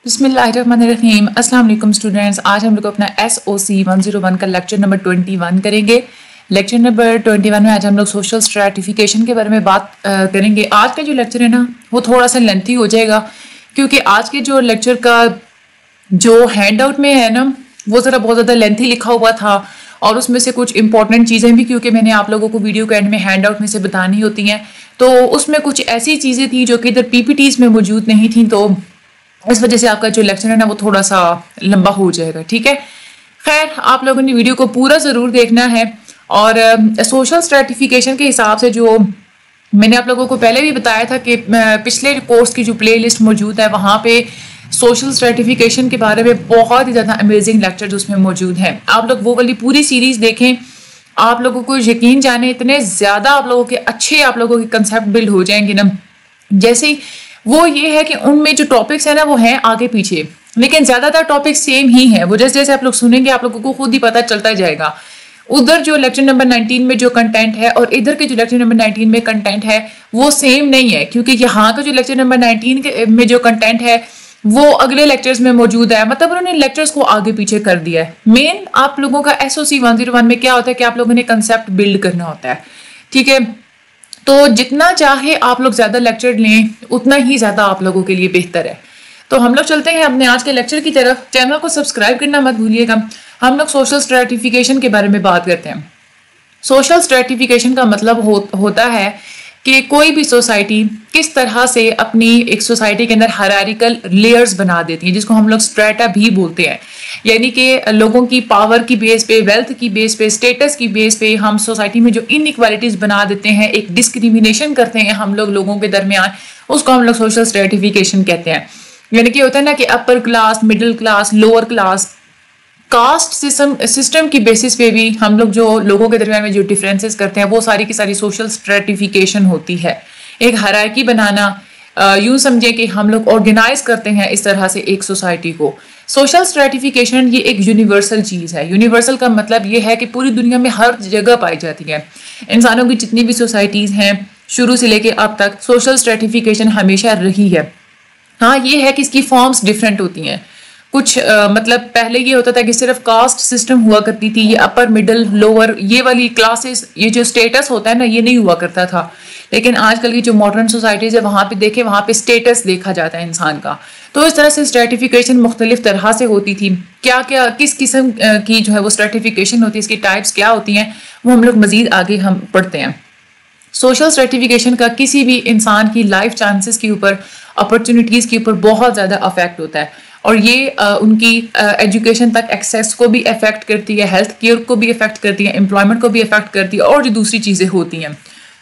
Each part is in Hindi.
बिस्मिल्लाहिर्रहमानिर्रहीम। अस्सलाम वालेकुम स्टूडेंट्स। आज हम लोग अपना SOC 101 का लेक्चर नंबर 21 करेंगे। लेक्चर नंबर 21 में आज हम लोग सोशल स्ट्रैटिफिकेशन के बारे में बात करेंगे। आज का जो लेक्चर है ना वो थोड़ा सा लेंथी हो जाएगा, क्योंकि आज के जो लेक्चर का जो हैंड आउट में है ना वो ज़रा बहुत ज़्यादा लेंथी लिखा हुआ था, और उसमें से कुछ इंपॉर्टेंट चीज़ें भी, क्योंकि मैंने आप लोगों को वीडियो के एंड में हैंड आउट में से बतानी होती हैं, तो उसमें कुछ ऐसी चीज़ें थी जो कि इधर PPTs में मौजूद नहीं थी, तो इस वजह से आपका जो लेक्चर है ना वो थोड़ा सा लंबा हो जाएगा। ठीक है, खैर आप लोगों ने वीडियो को पूरा ज़रूर देखना है। और सोशल स्ट्रैटिफिकेशन के हिसाब से जो मैंने आप लोगों को पहले भी बताया था कि पिछले कोर्स की जो प्लेलिस्ट मौजूद है वहाँ पे सोशल स्ट्रैटिफिकेशन के बारे में बहुत ही ज़्यादा अमेजिंग लेक्चर्स उसमें मौजूद हैं। आप लोग वो वाली पूरी सीरीज़ देखें, आप लोगों को यकीन जाने इतने ज़्यादा आप लोगों के अच्छे आप लोगों के कंसेप्ट बिल्ड हो जाएंगे ना। जैसे ही वो ये है कि उनमें जो टॉपिक्स है ना वो हैं आगे पीछे, लेकिन ज़्यादातर टॉपिक्स सेम ही है। वो जैसे जैसे आप लोग सुनेंगे आप लोगों को खुद ही पता चलता जाएगा। उधर जो लेक्चर नंबर 19 में जो कंटेंट है और इधर के जो लेक्चर नंबर 19 में कंटेंट है वो सेम नहीं है, क्योंकि यहाँ का जो लेक्चर नंबर 19 में जो कंटेंट है वो अगले लेक्चर्स में मौजूद है, मतलब उन्होंने लेक्चर्स को आगे पीछे कर दिया है। मेन आप लोगों का SOC 101 में क्या होता है कि आप लोगों ने कंसेप्ट बिल्ड करना होता है। ठीक है, तो जितना चाहे आप लोग ज़्यादा लेक्चर लें उतना ही ज़्यादा आप लोगों के लिए बेहतर है। तो हम लोग चलते हैं अपने आज के लेक्चर की तरफ। चैनल को सब्सक्राइब करना मत भूलिएगा। हम लोग सोशल स्ट्रैटिफिकेशन के बारे में बात करते हैं। सोशल स्ट्रैटिफिकेशन का मतलब होता है कि कोई भी सोसाइटी किस तरह से अपनी एक सोसाइटी के अंदर हायरार्किकल लेयर्स बना देती है, जिसको हम लोग स्ट्रेटा भी बोलते हैं। यानी कि लोगों की पावर की बेस पे, वेल्थ की बेस पे, स्टेटस की बेस पे हम सोसाइटी में जो इनइक्वालिटीज बना देते हैं, एक डिस्क्रिमिनेशन करते हैं हम लोगों के दरमियान, उसको हम लोग सोशल स्ट्रैटिफिकेशन कहते हैं। यानी कि होता है ना कि upper class, middle class, lower class, caste system की बेसिस पे भी हम लोग जो लोगों के दरमियान में जो डिफरेंसेस करते हैं वो सारी की सारी सोशल स्ट्रैटिफिकेशन होती है। एक हायरार्की बनाना, यूं समझे कि हम लोग ऑर्गेनाइज करते हैं इस तरह से एक सोसाइटी को। सोशल स्ट्रैटिफिकेशन ये एक यूनिवर्सल चीज़ है। यूनिवर्सल का मतलब ये है कि पूरी दुनिया में हर जगह पाई जाती है। इंसानों की जितनी भी सोसाइटीज़ हैं शुरू से लेके अब तक सोशल स्ट्रैटिफिकेशन हमेशा रही है। हाँ, ये है कि इसकी फॉर्म्स डिफरेंट होती हैं। कुछ मतलब पहले ये होता था कि सिर्फ कास्ट सिस्टम हुआ करती थी, ये अपर मिडिल लोअर ये वाली क्लासेस, ये जो स्टेटस होता है ना ये नहीं हुआ करता था। लेकिन आजकल की जो मॉडर्न सोसाइटीज़ है वहाँ पे देखें, वहाँ पे स्टेटस देखा जाता है इंसान का। तो इस तरह से स्ट्रैटिफिकेशन मुख्तलिफ तरह से होती थी। क्या क्या किस किस्म की जो है वो स्ट्रैटिफिकेशन होती है, इसकी टाइप्स क्या होती हैं, वो हम लोग मज़ीद आगे हम पढ़ते हैं। सोशल स्ट्रैटिफिकेशन का किसी भी इंसान की लाइफ चांसेस के ऊपर, अपॉर्चुनिटीज़ के ऊपर बहुत ज़्यादा अफेक्ट होता है, और ये उनकी एजुकेशन तक एक्सेस को भी अफेक्ट करती है, हेल्थ केयर को भी अफेक्ट करती है, एम्प्लॉयमेंट को भी अफेक्ट करती है, और जो दूसरी चीज़ें होती हैं।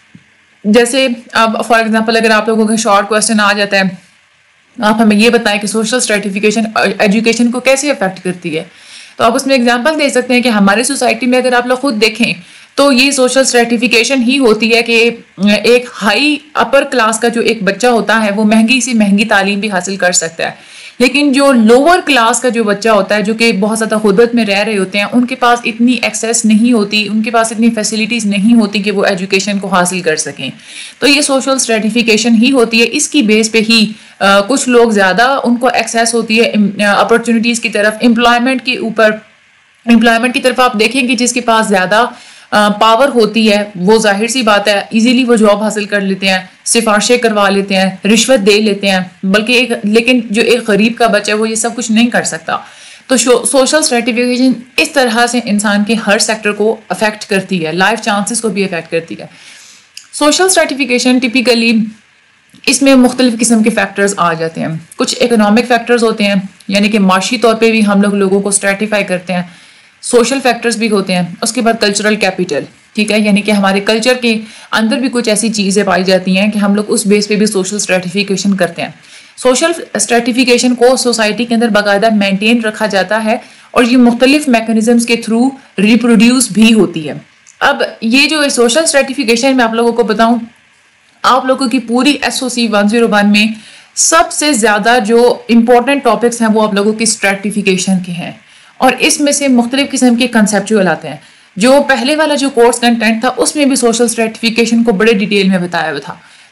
जैसे अब फॉर एग्जांपल अगर आप लोगों का शॉर्ट क्वेश्चन आ जाता है, आप हमें ये बताएं कि सोशल स्ट्रैटिफिकेशन एजुकेशन को कैसे अफेक्ट करती है, तो आप उसमें एग्जांपल दे सकते हैं कि हमारी सोसाइटी में अगर आप लोग खुद देखें तो ये सोशल स्ट्रैटिफिकेशन ही होती है कि एक हाई अपर क्लास का जो एक बच्चा होता है वो महंगी से महंगी तालीम भी हासिल कर सकता है, लेकिन जो लोअर क्लास का जो बच्चा होता है, जो कि बहुत ज़्यादा गुर्बत में रह रहे होते हैं, उनके पास इतनी एक्सेस नहीं होती, उनके पास इतनी फैसिलिटीज़ नहीं होती कि वो एजुकेशन को हासिल कर सकें। तो ये सोशल स्ट्रैटिफिकेशन ही होती है। इसकी बेस पे ही कुछ लोग ज़्यादा उनको एक्सेस होती है अपॉर्चुनिटीज़ की तरफ, एम्प्लॉयमेंट के ऊपर। एम्प्लॉयमेंट की तरफ आप देखेंगे जिसके पास ज़्यादा पावर होती है वो जाहिर सी बात है इजीली वो जॉब हासिल कर लेते हैं, सिफारिशें करवा लेते हैं, रिश्वत दे लेते हैं, बल्कि लेकिन जो एक गरीब का बच्चा है वो ये सब कुछ नहीं कर सकता। तो सोशल स्ट्रैटिफिकेशन इस तरह से इंसान के हर सेक्टर को अफेक्ट करती है, लाइफ चांसेस को भी अफेक्ट करती है। सोशल स्ट्रैटिफिकेशन टिपिकली इसमें मुख्तलिफ किस्म के फैक्टर्स आ जाते हैं। कुछ इकोनॉमिक फैक्टर्स होते हैं, यानी कि माशी तौर पर भी हम लोगों को स्ट्रैटिफाई करते हैं। सोशल फैक्टर्स भी होते हैं। उसके बाद कल्चरल कैपिटल, ठीक है, यानी कि हमारे कल्चर के अंदर भी कुछ ऐसी चीज़ें पाई जाती हैं कि हम लोग उस बेस पे भी सोशल स्ट्रैटिफिकेशन करते हैं। सोशल स्ट्रैटिफिकेशन को सोसाइटी के अंदर बाकायदा मेंटेन रखा जाता है, और ये मुख्तलिफ मैकेनिज्म्स के थ्रू रिप्रोड्यूस भी होती है। अब ये जो सोशल स्ट्रैटिफिकेशन मैं आप लोगों को बताऊँ, आप लोगों की पूरी SOC 101 में सबसे ज़्यादा जो इम्पोर्टेंट टॉपिक्स हैं वो आप लोगों की स्ट्रैटिफिकेशन के हैं, और इसमें से मुख्तलिफ किस्म के कंसेप्चुअल आते हैं। जो पहले वाला जो कोर्स कंटेंट था उसमें भी सोशल स्ट्रैटिफिकेशन को बड़े डिटेल में बताया हुआ था,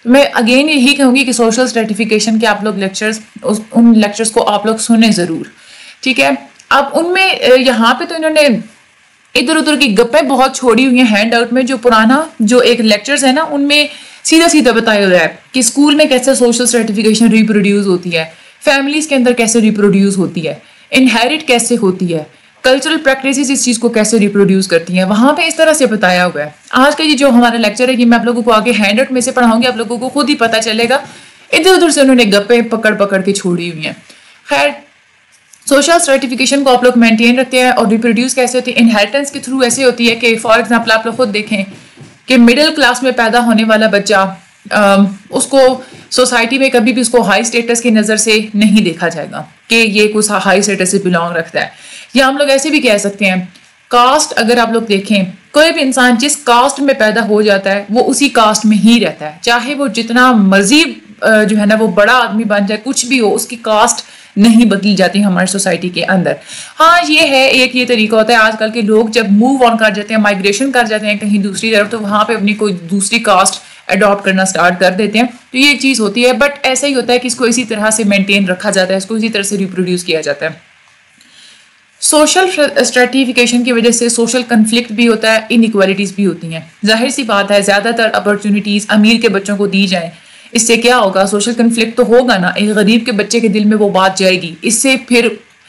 तो मैं अगेन यही कहूँगी कि सोशल स्ट्रेटिफिकेशन के आप लोग लेक्चर्स उन लेक्चर्स को आप लोग सुने ज़रूर, ठीक है। अब उनमें यहाँ पे तो इन्होंने इधर उधर की गप्पें बहुत छोड़ी हुई हैं हैंड आउट में। जो पुराना जो एक लेक्चर्स है ना, उनमें सीधा सीधा बताया हुआ है कि स्कूल में कैसे सोशल स्ट्रेटिफिकेशन रिप्रोड्यूस होती है, फैमिलीज के अंदर कैसे रिप्रोड्यूस होती है, इनहेरिट कैसे होती है, कल्चरल प्रैक्टिसेस इस चीज़ को कैसे रिप्रोड्यूस करती हैं, वहाँ पे इस तरह से बताया हुआ है। आज का ये जो हमारा लेक्चर है, ये मैं आप लोगों को आगे हैंड आउट में से पढ़ाऊंगी, आप लोगों को खुद ही पता चलेगा। इधर उधर से उन्होंने गप्पे पकड़ पकड़ के छोड़ी हुई हैं। खैर, सोशल स्ट्रेटिफिकेशन को आप लोग मेंटेन रखते हैं और रिप्रोड्यूस कैसे होती है, इनहेरिटेंस के थ्रू ऐसे होती है कि फॉर एग्जांपल आप लोग खुद देखें कि मिडिल क्लास में पैदा होने वाला बच्चा उसको सोसाइटी में कभी भी उसको हाई स्टेटस की नज़र से नहीं देखा जाएगा कि ये कुछ हाई स्टेटस से बिलोंग रखता है। या हम लोग ऐसे भी कह सकते हैं, कास्ट अगर आप लोग देखें, कोई भी इंसान जिस कास्ट में पैदा हो जाता है वो उसी कास्ट में ही रहता है, चाहे वो जितना मर्जी जो है ना वो बड़ा आदमी बन जाए, कुछ भी हो, उसकी कास्ट नहीं बदली जाती हमारी सोसाइटी के अंदर। हाँ, ये है एक ये तरीका होता है आजकल के लोग जब मूव ऑन कर जाते हैं, माइग्रेशन कर जाते हैं कहीं दूसरी तरफ, तो वहाँ पे अपनी कोई दूसरी कास्ट अडॉप्ट करना स्टार्ट कर देते हैं। तो ये एक चीज़ होती है, बट ऐसा ही होता है कि इसको इसी तरह से मेंटेन रखा जाता है, इसको इसी तरह से रिप्रोड्यूस किया जाता है। सोशल स्ट्रेटिफिकेशन की वजह से सोशल कन्फ्लिक्ट भी होता है, इनइक्वालिटीज़ भी होती हैं। जाहिर सी बात है, ज़्यादातर अपॉर्चुनिटीज़ अमीर के बच्चों को दी जाएँ, इससे क्या होगा, सोशल कन्फ्लिक्ट तो होगा ना, एक गरीब के बच्चे के दिल में वो बात जाएगी, इससे फिर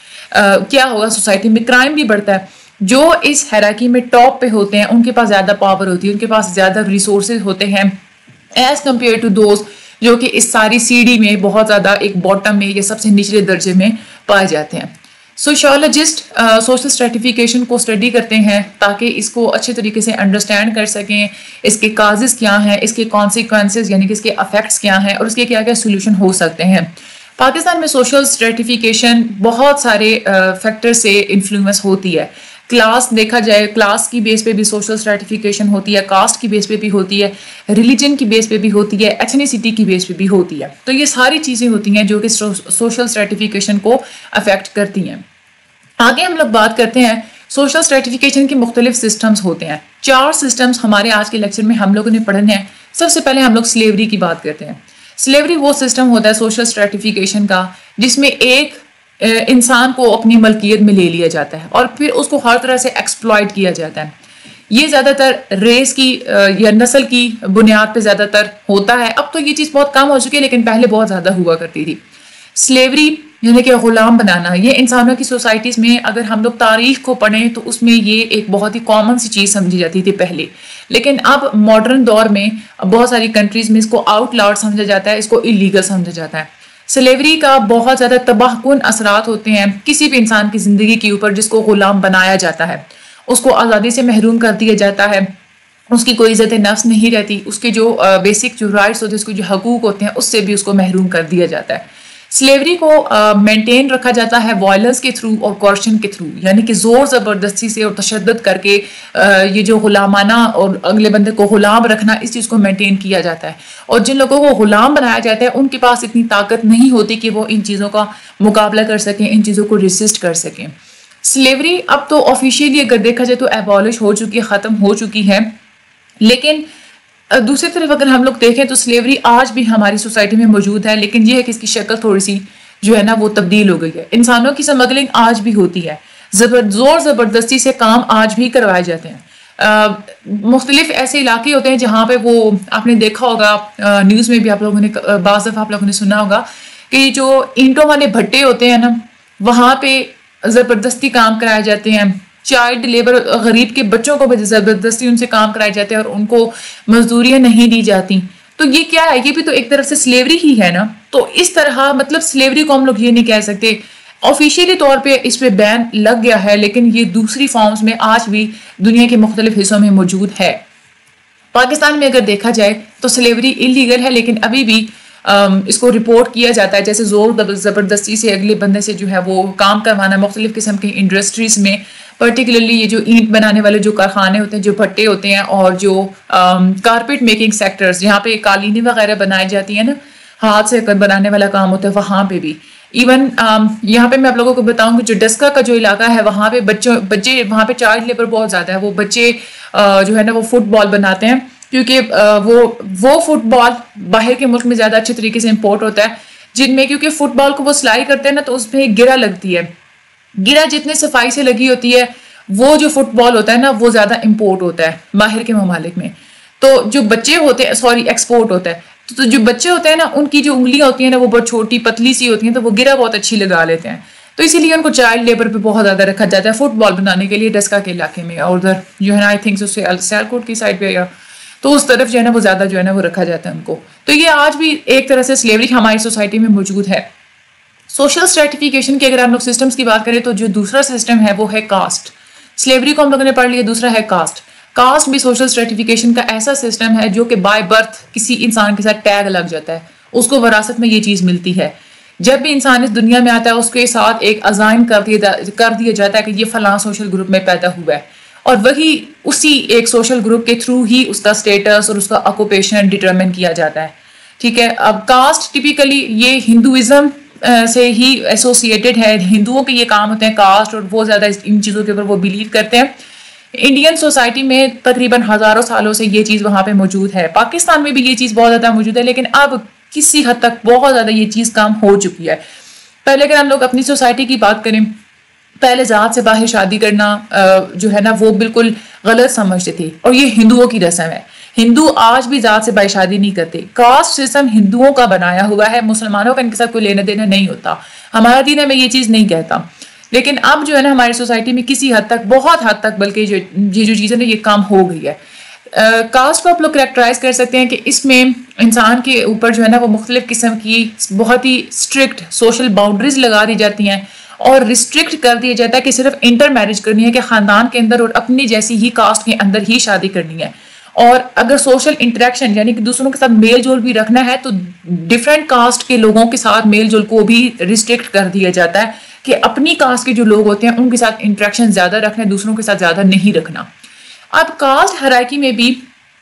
क्या होगा, सोसाइटी में क्राइम भी बढ़ता है। जो इस हैराकी में टॉप पे होते हैं उनके पास ज़्यादा पावर होती है, उनके पास ज़्यादा रिसोर्सेज होते हैं एज कम्पेयर टू दोज जो कि इस सारी सीढ़ी में बहुत ज़्यादा एक बॉटम में या सबसे निचले दर्जे में पाए जाते हैं। सोशियोलॉजिस्ट सोशल स्ट्रेटिफिकेशन को स्टडी करते हैं ताकि इसको अच्छे तरीके से अंडरस्टैंड कर सकें, इसके काजेस क्या हैं, इसके कॉन्सिक्वेंसेस यानी कि इसके अफेक्ट्स क्या हैं और इसके क्या क्या सोल्यूशन हो सकते हैं। पाकिस्तान में सोशल स्ट्रेटिफिकेशन बहुत सारे फैक्टर से इन्फ्लुएंस होती है। क्लास देखा जाए, क्लास की बेस पे भी सोशल स्ट्रेटिफिकेशन होती है, कास्ट की बेस पे भी होती है, रिलीजन की बेस पे भी होती है, एथनिसिटी की बेस पे भी होती है। तो ये सारी चीज़ें होती हैं जो कि सोशल स्ट्रेटिफिकेशन को अफेक्ट करती हैं। आगे हम लोग बात करते हैं, सोशल स्ट्रेटिफिकेशन के मुख्तलिफ सिस्टम्स होते हैं। 4 सिस्टम्स हमारे आज के लेक्चर में हम लोगों ने पढ़ने हैं। सबसे पहले हम लोग स्लेवरी की बात करते हैं। स्लेवरी वो सिस्टम होता है सोशल स्ट्रेटिफिकेशन का जिसमें एक इंसान को अपनी मलकियत में ले लिया जाता है और फिर उसको हर तरह से एक्सप्लॉइट किया जाता है। ये ज़्यादातर रेस की या नस्ल की बुनियाद पे ज़्यादातर होता है। अब तो ये चीज़ बहुत कम हो चुकी है, लेकिन पहले बहुत ज़्यादा हुआ करती थी। स्लेवरी यानी कि ग़ुलाम बनाना, ये इंसानों की सोसाइटीज़ में अगर हम लोग तारीख को पढ़ें तो उसमें ये एक बहुत ही कॉमन सी चीज़ समझी जाती थी पहले, लेकिन अब मॉडर्न दौर में बहुत सारी कंट्रीज़ में इसको आउटलॉड समझा जाता है, इसको इलीगल समझा जाता है। स्लेवरी का बहुत ज़्यादा तबाहकुन असरात होते हैं किसी भी इंसान की ज़िंदगी के ऊपर जिसको ग़ुलाम बनाया जाता है। उसको आज़ादी से महरूम कर दिया जाता है, उसकी कोई इज़्ज़त नफ्स नहीं रहती, उसके जो बेसिक जो राइट्स होते हैं, उसके जो हकूक़ होते हैं, उससे भी उसको महरूम कर दिया जाता है। स्लेवरी को मेंटेन रखा जाता है वायलेंस के थ्रू और कॉर्शन के थ्रू, यानी कि ज़ोर ज़बरदस्ती से और तशद्दुद करके ये जो ग़ुलामाना और अगले बंदे को ग़ुलाम रखना, इस चीज़ को मेंटेन किया जाता है। और जिन लोगों को ग़ुलाम बनाया जाता है उनके पास इतनी ताकत नहीं होती कि वो इन चीज़ों का मुकाबला कर सकें, इन चीज़ों को रेसिस्ट कर सकें। स्लेवरी अब तो ऑफिशियली अगर देखा जाए तो एबॉलिश हो चुकी है, ख़त्म हो चुकी है, लेकिन दूसरी तरफ अगर हम लोग देखें तो स्लेवरी आज भी हमारी सोसाइटी में मौजूद है, लेकिन यह है कि इसकी शक्ल थोड़ी सी जो है ना वो तब्दील हो गई है। इंसानों की स्मगलिंग आज भी होती है, ज़ोर ज़बरदस्ती से काम आज भी करवाए जाते हैं। मुख्तलिफ ऐसे इलाके होते हैं जहाँ पे वो आपने देखा होगा, न्यूज़ में भी आप लोगों ने बाज़ दफ़ा आप लोगों ने सुना होगा कि जो ईंटों वाले भट्टे होते हैं ना, वहाँ पे ज़बरदस्ती काम कराए जाते हैं। चाइल्ड लेबर, गरीब के बच्चों को भी ज़बरदस्ती उनसे काम कराए जाते हैं और उनको मजदूरियाँ नहीं दी जाती। तो ये क्या है, ये भी तो एक तरफ से स्लेवरी ही है ना। तो इस तरह मतलब स्लेवरी को हम लोग ये नहीं कह सकते, ऑफिशियली तौर पे इस पे बैन लग गया है, लेकिन ये दूसरी फॉर्म्स में आज भी दुनिया के मुख्तलिफ हिस्सों में मौजूद है। पाकिस्तान में अगर देखा जाए तो स्लेवरी इलीगल है, लेकिन अभी भी इसको रिपोर्ट किया जाता है, जैसे जोर ज़बरदस्ती से अगले बंदे से जो है वो काम करवाना मुख्तलिफ किस्म की इंडस्ट्रीज़ में, पर्टिकुलरली ये जो ईंट बनाने वाले जो कारखाने होते हैं, जो भट्टे होते हैं, और जो कारपेट मेकिंग सेक्टर्स जहाँ पे कालीनें वगैरह बनाई जाती है ना, हाथ से बनाने वाला काम होता है, वहाँ पे भी इवन यहाँ पे मैं आप लोगों को बताऊँ कि जो डस्का का जो इलाका है वहाँ पे बच्चे वहाँ पे चाइल्ड लेबर बहुत ज़्यादा है। वो बच्चे जो है ना वो फुटबॉल बनाते हैं, क्योंकि वो फुटबॉल बाहर के मुल्क में ज़्यादा अच्छे तरीके से इम्पोर्ट होता है, जिनमें क्योंकि फुटबॉल को वो सिलाई करते हैं ना, तो उसमें गिरा लगती है। गिरा जितने सफाई से लगी होती है, वो जो फुटबॉल होता है ना, वो ज़्यादा इम्पोर्ट होता है बाहर के ममालिक में। तो जो बच्चे होते हैं, सॉरी एक्सपोर्ट होता है, तो जो बच्चे होते हैं ना, उनकी जो उंगलियां होती हैं ना, वो बहुत छोटी पतली सी होती हैं, तो वो गिरा बहुत अच्छी लगा लेते हैं। तो इसीलिए उनको चाइल्ड लेबर पे बहुत ज़्यादा रखा जाता है फुटबॉल बनाने के लिए डस्का के इलाके में, और उधर जो है ना आई थिंक उससे सियालकोट की साइड पे, या तो उस तरफ जो है ना वो ज़्यादा जो है ना वो रखा जाता है उनको। तो ये आज भी एक तरह से स्लेवरी हमारी सोसाइटी में मौजूद है। सोशल स्ट्रेटिफिकेशन की अगर हम लोग सिस्टम्स की बात करें, तो जो दूसरा सिस्टम है वो है कास्ट। स्लेवरी को हम लोगों ने पढ़ लिया, दूसरा है कास्ट। कास्ट भी सोशल स्ट्रेटिफिकेशन का ऐसा सिस्टम है जो कि बाय बर्थ किसी इंसान के साथ टैग लग जाता है, उसको विरासत में ये चीज़ मिलती है। जब भी इंसान इस दुनिया में आता है, उसके साथ एक अजाइन कर दिया जाता है कि ये फलां सोशल ग्रुप में पैदा हुआ है, और वही उसी एक सोशल ग्रुप के थ्रू ही उसका स्टेटस और उसका ऑक्यूपेशन डिटरमिन किया जाता है। ठीक है, अब कास्ट टिपिकली ये हिंदुइज्म से ही एसोसिएटेड है। हिंदुओं के ये काम होते हैं कास्ट, और वो ज़्यादा इन चीज़ों के ऊपर वो बिलीव करते हैं। इंडियन सोसाइटी में तकरीबन हज़ारों सालों से ये चीज़ वहाँ पे मौजूद है। पाकिस्तान में भी ये चीज़ बहुत ज़्यादा मौजूद है, लेकिन अब किसी हद तक बहुत ज़्यादा ये चीज़ कम हो चुकी है। पहले अगर हम लोग अपनी सोसाइटी की बात करें, पहले ज़ात से बाहर शादी करना जो है ना वो बिल्कुल गलत समझते थे, और ये हिंदुओं की रस्म है। हिंदू आज भी ज़ात से बाहर शादी नहीं करते। कास्ट सिस्टम हिंदुओं का बनाया हुआ है, मुसलमानों का इनके साथ कोई लेना देना नहीं होता। हमारा दीन हमें ये चीज़ नहीं कहता। लेकिन अब जो है ना हमारी सोसाइटी में किसी हद तक, बहुत हद तक बल्कि जो चीज़ें ना ये कम हो गई है। कास्ट को आप लोग करेक्टराइज कर सकते हैं कि इसमें इंसान के ऊपर जो है ना वो मुख्तलिफ किस्म की बहुत ही स्ट्रिक्ट सोशल बाउंड्रीज लगा दी जाती हैं, और रिस्ट्रिक्ट कर दिया जाता है कि सिर्फ इंटर मैरिज करनी है, कि ख़ानदान के अंदर और अपनी जैसी ही कास्ट के अंदर ही शादी करनी है। और अगर सोशल इंटरेक्शन यानी कि दूसरों के साथ मेल जोल भी रखना है, तो डिफरेंट कास्ट के लोगों के साथ मेल जोल को भी रिस्ट्रिक्ट कर दिया जाता है कि अपनी कास्ट के जो लोग होते हैं उनके साथ इंटरेक्शन ज़्यादा रखना है, दूसरों के साथ ज़्यादा नहीं रखना। अब कास्ट हायरार्की में भी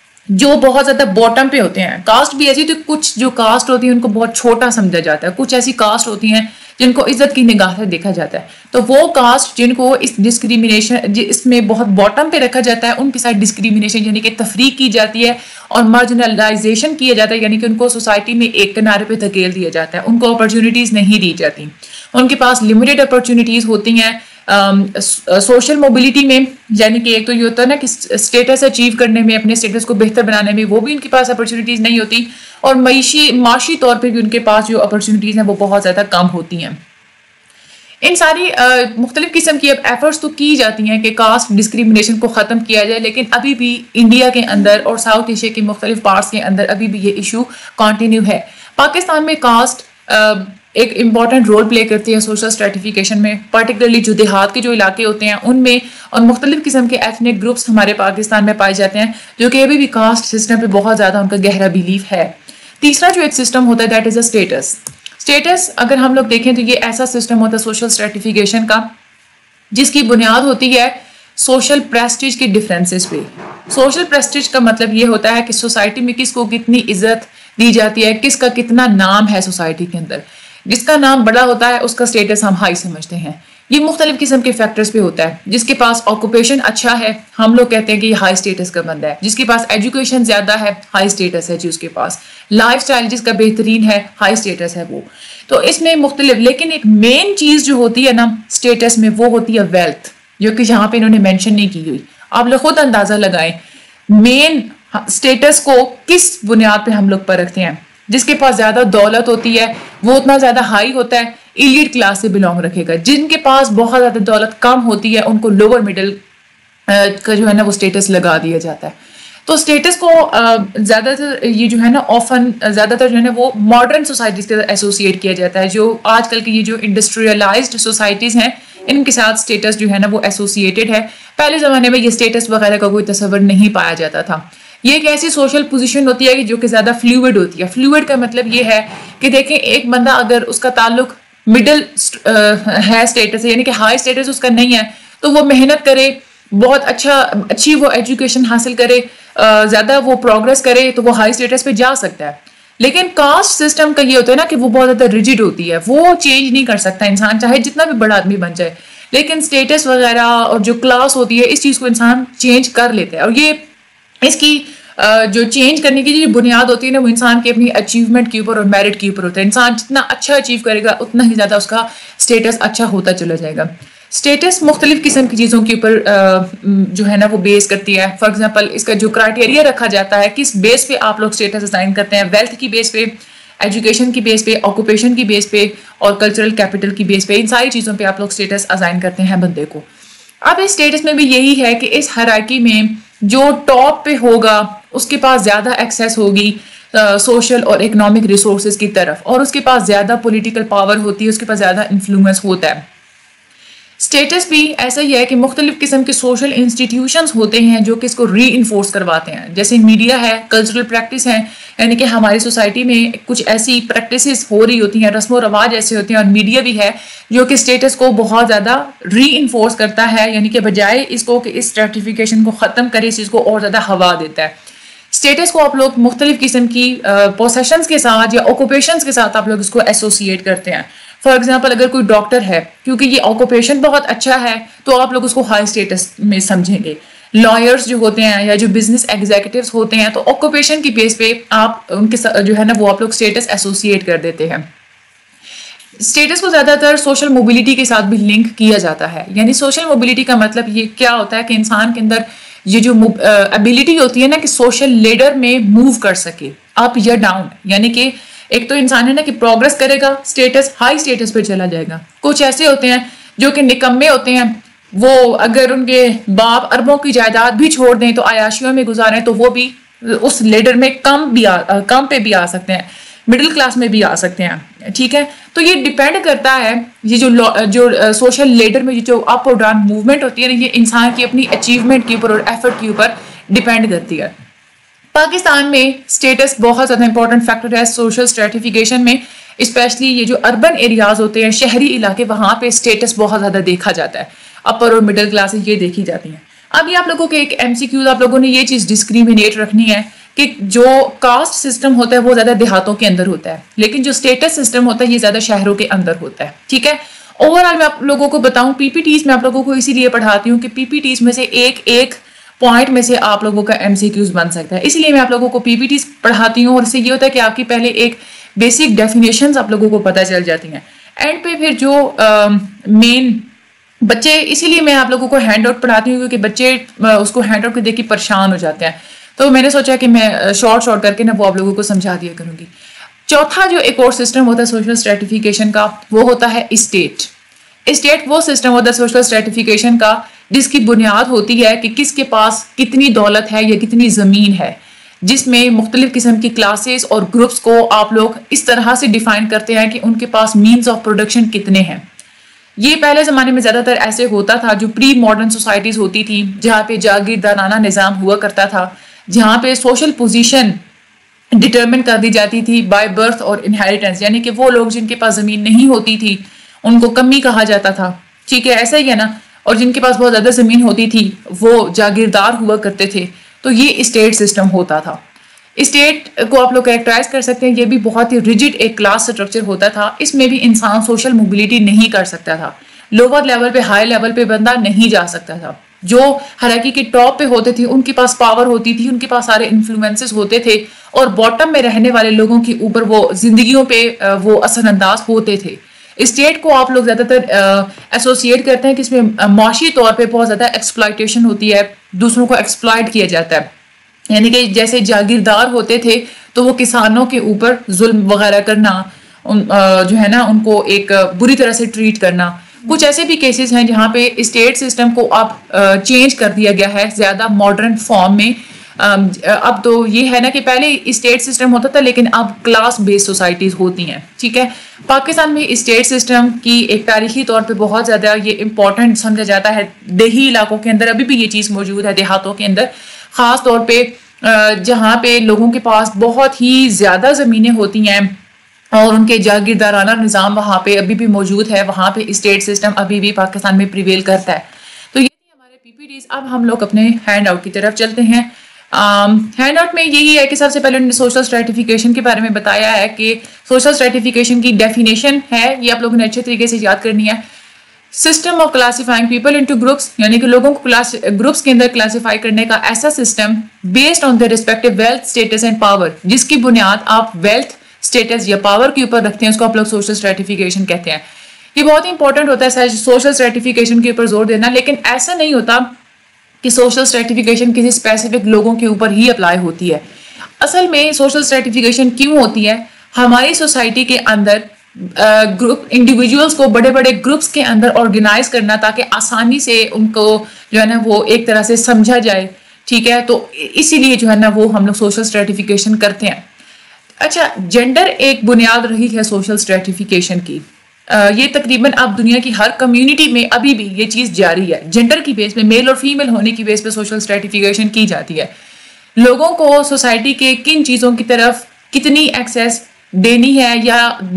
जो बहुत ज़्यादा बॉटम पे होते हैं, कास्ट भी ऐसी, तो कुछ जो कास्ट होती है उनको बहुत छोटा समझा जाता है। कुछ ऐसी कास्ट होती हैं जिनको इज्जत की निगाह से देखा जाता है, तो वो कास्ट जिनको इस डिस्क्रिमिनेशन इसमें बहुत बॉटम पे रखा जाता है, उनके साथ डिस्क्रिमिनेशन यानी कि तफरीक की जाती है और मार्जिनलाइजेशन किया जाता है, यानी कि उनको सोसाइटी में एक किनारे पे धकेल दिया जाता है। उनको अपॉर्चुनिटीज़ नहीं दी जाती, उनके पास लिमिटेड अपॉर्चुनिटीज़ होती हैं। सोशल मोबिलिटी में, यानी कि एक तो ये होता है ना कि स्टेटस अचीव करने में, अपने स्टेटस को बेहतर बनाने में, वो भी उनके पास अपॉर्चुनिटीज़ नहीं होती, और माशी तौर पे भी उनके पास जो अपॉर्चुनिटीज़ हैं वो बहुत ज़्यादा कम होती हैं। इन सारी मुख्तलिफ किस्म की अब एफर्ट्स तो की जाती हैं कि कास्ट डिस्क्रिमिनेशन को ख़त्म किया जाए, लेकिन अभी भी इंडिया के अंदर और साउथ एशिया के मुख्तलिफ पार्ट्स के अंदर अभी भी ये इशू कंटिन्यू है। पाकिस्तान में कास्ट एक इम्पॉर्टेंट रोल प्ले करती है सोशल स्ट्रेटिफिकेशन में, पर्टिकुलरली जो देहात के जो इलाके होते हैं उनमें, और मुख्तलिफ किस्म के एथनिक ग्रुप्स हमारे पाकिस्तान में पाए जाते हैं जो कि अभी भी कास्ट सिस्टम पे बहुत ज़्यादा उनका गहरा बिलीफ है। तीसरा जो एक सिस्टम होता है that is a status. Status अगर हम लोग देखें तो ये ऐसा सिस्टम होता है सोशल स्ट्रेटिफिकेशन का जिसकी बुनियाद होती है सोशल प्रेस्टीज के डिफरेंसेस पे। सोशल प्रेस्टीज का मतलब ये होता है कि सोसाइटी में किसको कितनी इज्जत दी जाती है, किसका कितना नाम है सोसाइटी के अंदर। जिसका नाम बड़ा होता है उसका स्टेटस हम हाई समझते हैं। ये मुख्तलिफ किस्म के फैक्टर्स पे होता है। जिसके पास ऑक्यूपेशन अच्छा है हम लोग कहते हैं कि ये हाई स्टेटस का बंदा है। जिसके पास एजुकेशन ज़्यादा है हाई स्टेटस है जी, उसके पास लाइफ स्टाइल जिसका बेहतरीन है हाई स्टेटस है वो। तो इसमें मुख्तलिफ, लेकिन एक मेन चीज़ जो होती है ना स्टेटस में वो होती है वेल्थ, जो कि यहाँ पे इन्होंने मैंशन नहीं की हुई। आप लोग खुद अंदाज़ा लगाएं मेन स्टेटस को किस बुनियाद पे हम लोग परखते हैं। जिसके पास ज़्यादा दौलत होती है वो उतना ज़्यादा हाई होता है, एलीट क्लास से बिलोंग रखेगा। जिनके पास बहुत ज़्यादा दौलत कम होती है उनको लोअर मिडिल का जो है ना वो स्टेटस लगा दिया जाता है। तो स्टेटस को ज़्यादातर ये जो है ना ऑफन ज़्यादातर जो है ना वो मॉडर्न सोसाइटीज़ के साथ एसोसिएट किया जाता है। जो आजकल की ये जो इंडस्ट्रियलाइज्ड सोसाइटीज़ हैं इनके साथ स्टेटस जो है ना वो एसोसिएटेड है। पहले ज़माने में ये स्टेटस वगैरह का कोई तस्वर नहीं पाया जाता था। ये एक ऐसी सोशल पोजीशन होती है कि जो कि ज़्यादा फ्लूइड होती है। फ्लूइड का मतलब ये है कि देखें एक बंदा अगर उसका ताल्लुक मिडिल है स्टेटस यानी कि हाई स्टेटस उसका नहीं है तो वो मेहनत करे, बहुत अच्छी वो एजुकेशन हासिल करे, ज़्यादा वो प्रोग्रेस करे तो वो हाई स्टेटस पे जा सकता है। लेकिन कास्ट सिस्टम का ये होता है ना कि वो बहुत ज़्यादा रिजिड होती है, वो चेंज नहीं कर सकता इंसान चाहे जितना भी बड़ा आदमी बन जाए। लेकिन स्टेटस वगैरह और जो क्लास होती है इस चीज़ को इंसान चेंज कर लेता है। और ये इसकी जो चेंज करने की जो बुनियाद होती है ना, वो इंसान की अपनी अचीवमेंट के ऊपर और मेरिट के ऊपर होता है। इंसान जितना अच्छा अचीव करेगा उतना ही ज़्यादा उसका स्टेटस अच्छा होता चला जाएगा। स्टेटस मुख्तलिफ किस्म की चीज़ों के ऊपर जो है ना वो बेस करती है। फॉर एग्जांपल इसका जो क्राइटेरिया रखा जाता है, किस बेस पे आप लोग स्टेटस असाइन करते हैं, वेल्थ की बेस पे, एजुकेशन की बेस पे, ऑक्यूपेशन की बेस पे और कल्चरल कैपिटल की बेस पे, इन सारी चीज़ों पे आप लोग स्टेटस असाइन करते हैं बंदे को। अब इस स्टेटस में भी यही है कि इस हायरार्की में जो टॉप पे होगा उसके पास ज़्यादा एक्सेस होगी सोशल और इकोनॉमिक रिसोर्सेज की तरफ, और उसके पास ज़्यादा पॉलिटिकल पावर होती है, उसके पास ज़्यादा इन्फ्लुएंस होता है। स्टेटस भी ऐसा ही है कि मुख्तलिफ किस्म के सोशल इंस्टीट्यूशंस होते हैं जो कि इसको री इन्फोर्स करवाते हैं, जैसे मीडिया है, कल्चरल प्रैक्टिस है, यानी कि हमारी सोसाइटी में कुछ ऐसी प्रैक्टिसेस हो रही होती हैं, रस्म व रवाज ऐसे होते हैं, और मीडिया भी है जो कि स्टेटस को बहुत ज़्यादा री इन्फोर्स करता है, यानी कि बजाय इसको कि इस स्ट्रेटिफिकेशन को ख़त्म करे, इस चीज़ को और ज़्यादा हवा देता है। स्टेटस को आप लोग मुख्तलिफ किस्म की पोसेशंस के साथ या ऑक्यूपेशंस के साथ आप लोग इसको एसोसिएट करते हैं। फॉर एग्जाम्पल अगर कोई डॉक्टर है, क्योंकि ये ऑक्यूपेशन बहुत अच्छा है तो आप लोग उसको हाई स्टेटस में समझेंगे। लॉयर्स जो होते हैं या जो बिजनेस एग्जीक्यूटिव्स होते हैं, तो ऑक्यूपेशन की बेस पे आप उनके जो है ना वो आप लोग स्टेटस एसोसिएट कर देते हैं। स्टेटस को ज़्यादातर सोशल मोबिलिटी के साथ भी लिंक किया जाता है। यानी सोशल मोबिलिटी का मतलब ये क्या होता है कि इंसान के अंदर ये जो एबिलिटी होती है ना कि सोशल लेडर में मूव कर सके अप या डाउन, यानी कि एक तो इंसान है ना कि प्रोग्रेस करेगा, स्टेटस हाई स्टेटस पे चला जाएगा। कुछ ऐसे होते हैं जो कि निकम्मे होते हैं, वो अगर उनके बाप अरबों की जायदाद भी छोड़ दें तो आयाशियों में गुजारें तो वो भी उस लेडर में कम पे भी आ सकते हैं, मिडिल क्लास में भी आ सकते हैं। ठीक है, तो ये डिपेंड करता है, ये जो सोशल लेडर में जो अप और डाउन मूवमेंट होती है ना, ये इंसान की अपनी अचीवमेंट के ऊपर और एफर्ट के ऊपर डिपेंड करती है। पाकिस्तान में स्टेटस बहुत ज़्यादा इंपॉर्टेंट फैक्टर है सोशल स्ट्रेटिफिकेशन में, स्पेशली ये जो अर्बन एरियाज होते हैं, शहरी इलाके, वहाँ पे स्टेटस बहुत ज़्यादा देखा जाता है। अपर और मिडिल क्लासेस ये देखी जाती हैं। अब ये आप लोगों के एक MCQ, आप लोगों ने ये चीज़ डिस्क्रिमिनेट रखनी है कि जो कास्ट सिस्टम होता है वो ज़्यादा देहातों के अंदर होता है, लेकिन जो स्टेटस सिस्टम होता है ये ज़्यादा शहरों के अंदर होता है। ठीक है, ओवरऑल मैं आप लोगों को बताऊँ, PPTs में आप लोगों को इसीलिए पढ़ाती हूँ कि PPTs में से एक पॉइंट में से आप लोगों का MCQs बन सकता है, इसलिए मैं आप लोगों को PPTs पढ़ाती हूँ। और इससे ये होता है कि आपकी पहले एक बेसिक डेफिनेशंस आप लोगों को पता चल जाती हैं। एंड पे फिर जो मेन बच्चे, इसीलिए मैं आप लोगों को हैंड आउट पढ़ाती हूँ क्योंकि बच्चे उसको हैंड आउट को देख के परेशान हो जाते हैं, तो मैंने सोचा कि मैं शॉर्ट करके ना वो आप लोगों को समझा दिया करूँगी। चौथा जो एक और सिस्टम होता है सोशल स्ट्रेटिफिकेशन का, वो होता है स्टेट। स्टेट वो सिस्टम होता है सोशल स्ट्रेटिफिकेशन का जिसकी बुनियाद होती है कि किसके पास कितनी दौलत है या कितनी ज़मीन है, जिसमें मुख्तलिफ किस्म की क्लासेस और ग्रुप्स को आप लोग इस तरह से डिफाइन करते हैं कि उनके पास मीन्स ऑफ प्रोडक्शन कितने हैं। ये पहले ज़माने में ज़्यादातर ऐसे होता था, जो प्री मॉडर्न सोसाइटीज़ होती थी, जहाँ पे जागीरदाराना निज़ाम हुआ करता था, जहाँ पे सोशल पोजीशन डिटरमिन कर दी जाती थी बाय बर्थ और इनहेरिटेंस, यानी कि वो लोग जिनके पास ज़मीन नहीं होती थी उनको कमी कहा जाता था। ठीक है, ऐसा ही है ना, और जिनके पास बहुत ज़्यादा ज़मीन होती थी वो जागीरदार हुआ करते थे। तो ये स्टेट सिस्टम होता था। स्टेट को आप लोग कैरेक्टराइज कर सकते हैं, ये भी बहुत ही रिजिड एक क्लास स्ट्रक्चर होता था। इसमें भी इंसान सोशल मोबिलिटी नहीं कर सकता था, लोअर लेवल पे हाई लेवल पे बंदा नहीं जा सकता था। जो हायरार्की के टॉप पे होते थे उनके पास पावर होती थी, उनके पास सारे इन्फ्लुएंसेस होते थे, और बॉटम में रहने वाले लोगों के ऊपर वो जिंदगियों पे वो असरअंदाज होते थे। स्टेट को आप लोग ज़्यादातर एसोसिएट करते हैं कि इसमें माशी तौर पे बहुत ज़्यादा एक्सप्लॉयटेशन होती है, दूसरों को एक्सप्लॉयट किया जाता है। यानी कि जैसे जागीरदार होते थे तो वो किसानों के ऊपर जुल्म वगैरह करना, जो है ना उनको एक बुरी तरह से ट्रीट करना। कुछ ऐसे भी केसेस हैं जहाँ पे स्टेट सिस्टम को अब चेंज कर दिया गया है ज़्यादा मॉडर्न फॉर्म में। अब तो ये है ना कि पहले स्टेट सिस्टम होता था, लेकिन अब क्लास बेस्ड सोसाइटीज़ होती हैं। ठीक है, पाकिस्तान में स्टेट सिस्टम की एक तारीखी तौर पे बहुत ज़्यादा ये इम्पोर्टेंट समझा जाता है। देही इलाकों के अंदर अभी भी ये चीज़ मौजूद है, देहातों के अंदर ख़ास तौर पे जहाँ पे लोगों के पास बहुत ही ज़्यादा ज़मीनें होती हैं और उनके जागीरदाराना निज़ाम वहाँ पे अभी भी मौजूद है, वहाँ पे स्टेट सिस्टम अभी भी पाकिस्तान में प्रिवेल करता है। तो ये थी हमारे PPTs। अब हम लोग अपने हैंड आउट की तरफ चलते हैं। हैंड आउट में यही है कि सबसे पहले उन्होंने सोशल स्ट्रेटिफिकेशन के बारे में बताया है कि सोशल स्ट्रेटिफिकेशन की डेफिनेशन है, ये आप लोगों ने अच्छे तरीके से याद करनी है। System of classifying people into groups, यानी कि लोगों को ग्रुप्स के अंदर क्लासिफाई करने का ऐसा system based on the respective wealth status and power, जिसकी बुनियाद आप वेल्थ स्टेटस या पावर के ऊपर रखते हैं, उसको आप लोग सोशल स्ट्रेटिफिकेशन कहते हैं। ये बहुत इंपॉर्टेंट होता है सोशल स्ट्रेटिफिकेशन के ऊपर जोर देना, लेकिन ऐसा नहीं होता कि सोशल स्ट्रेटिफिकेशन किसी स्पेसिफिक लोगों के ऊपर ही अप्लाई होती है। असल में सोशल स्ट्रेटिफिकेशन क्यों होती है, हमारी सोसाइटी के अंदर ग्रुप इंडिविजुअल्स को बड़े बड़े ग्रुप्स के अंदर ऑर्गेनाइज करना, ताकि आसानी से उनको जो है ना वो एक तरह से समझा जाए, ठीक है। तो इसीलिए जो है ना वो हम लोग सोशल स्ट्रेटिफिकेशन करते हैं। अच्छा, जेंडर एक बुनियाद रही है सोशल स्ट्रेटिफिकेशन की। ये तकरीबन अब दुनिया की हर कम्युनिटी में अभी भी ये चीज़ जारी है। जेंडर की बेस पे, मेल और फीमेल होने की बेस पे सोशल स्ट्रेटिफिकेशन की जाती है। लोगों को सोसाइटी के किन चीज़ों की तरफ कितनी एक्सेस देनी है या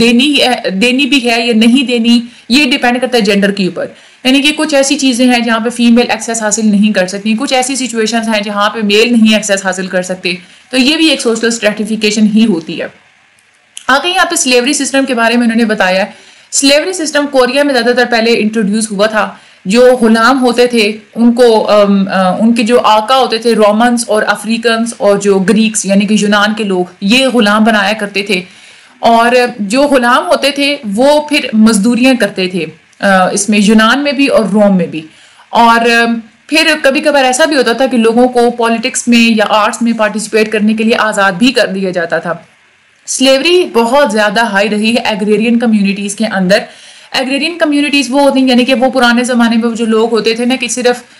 देनी भी है या नहीं देनी, ये डिपेंड करता है जेंडर के ऊपर। यानी कि कुछ ऐसी चीज़ें हैं जहाँ पे फीमेल एक्सेस हासिल नहीं कर सकती, कुछ ऐसी सिचुएशंस हैं जहाँ पे मेल नहीं एक्सेस हासिल कर सकते, तो ये भी एक सोशल स्ट्रेटिफिकेशन ही होती है। आगे यहाँ पे स्लेवरी सिस्टम के बारे में उन्होंने बताया है। स्लेवरी सिस्टम कोरिया में ज़्यादातर पहले इंट्रोड्यूस हुआ था। जो गुलाम होते थे उनको उनके जो आका होते थे रोमन्स और अफ्रीकन्स और जो ग्रीक्स यानी कि यूनान के लोग, ये गुलाम बनाया करते थे। और जो गुलाम होते थे वो फिर मजदूरियां करते थे, इसमें यूनान में भी और रोम में भी। और फिर कभी कभार ऐसा भी होता था कि लोगों को पॉलिटिक्स में या आर्ट्स में पार्टिसिपेट करने के लिए आज़ाद भी कर दिया जाता था। स्लेवरी बहुत ज़्यादा हाई रही है एग्रेरियन कम्युनिटीज़ के अंदर। एग्रेरियन कम्युनिटीज़ वो होती हैं यानी कि वो पुराने ज़माने में जो लोग होते थे ना कि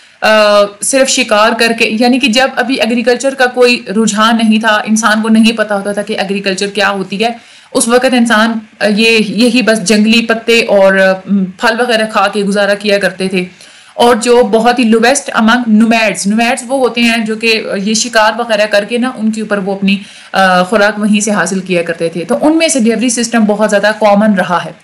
सिर्फ शिकार करके, यानी कि जब अभी एग्रीकल्चर का कोई रुझान नहीं था, इंसान को नहीं पता होता था कि एग्रीकल्चर क्या होती है, उस वक्त इंसान यही बस जंगली पत्ते और फल वगैरह खा के गुजारा किया करते थे। और जो बहुत ही लोवेस्ट अमंग नुमैड्स वो होते हैं जो कि ये शिकार वगैरह करके ना उनके ऊपर वो अपनी खुराक वहीं से हासिल किया करते थे। तो उनमें स्लेवरी सिस्टम बहुत ज़्यादा कॉमन रहा है।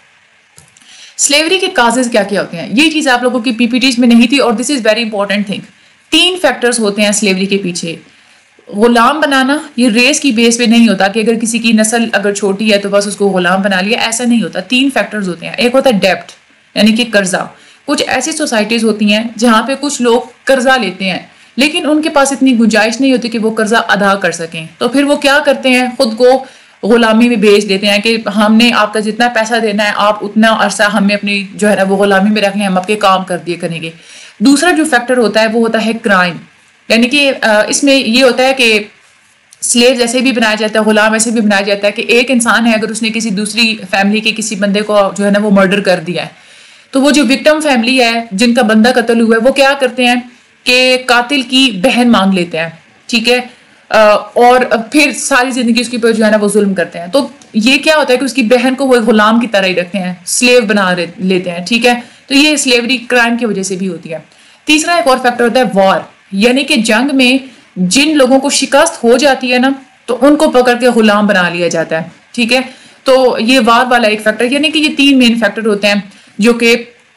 स्लेवरी के काजेज क्या क्या होते हैं, ये चीज़ आप लोगों की पीपीटीज में नहीं थी और this is very important thing. 3 factors होते हैं स्लेवरी के पीछे। गुलाम बनाना, ये रेस की बेस पे नहीं होता कि अगर किसी की नस्ल अगर छोटी है तो बस उसको गुलाम बना लिया, ऐसा नहीं होता। 3 फैक्टर्स होते हैं। एक होता है डेब्ट यानी कि कर्जा। कुछ ऐसी सोसाइटीज़ होती हैं जहाँ पे कुछ लोग कर्जा लेते हैं लेकिन उनके पास इतनी गुंजाइश नहीं होती कि वो कर्जा अदा कर सकें, तो फिर वो क्या करते हैं, खुद को गुलामी में बेच देते हैं कि हमने आपका जितना पैसा देना है आप उतना अरसा हमें अपनी जो है ना वो गुलामी में रख लें, हम आपके काम कर दिए करेंगे। दूसरा जो फैक्टर होता है वो होता है क्राइम, यानी कि इसमें ये होता है कि स्लेव ऐसे भी बनाया जाता है, गुलाम ऐसे भी बनाया जाता है कि एक इंसान है अगर उसने किसी दूसरी फैमिली के किसी बंदे को जो है ना वो मर्डर कर दिया है, तो वो जो विक्टिम फैमिली है जिनका बंदा कत्ल हुआ है वो क्या करते हैं कि कातिल की बहन मांग लेते हैं, ठीक है, और फिर सारी जिंदगी उसके ऊपर जो है ना वो जुल्म करते हैं। तो ये क्या होता है कि उसकी बहन को वो गुलाम की तरह ही रखते हैं, स्लेव बना लेते हैं, ठीक है। तो ये स्लेवरी क्राइम की वजह से भी होती है। तीसरा एक और फैक्टर होता है वॉर, यानी कि जंग में जिन लोगों को शिकस्त हो जाती है ना तो उनको पकड़ के गुलाम बना लिया जाता है, ठीक है। तो ये वार वाला एक फैक्टर, यानी कि ये 3 मेन फैक्टर होते हैं जो कि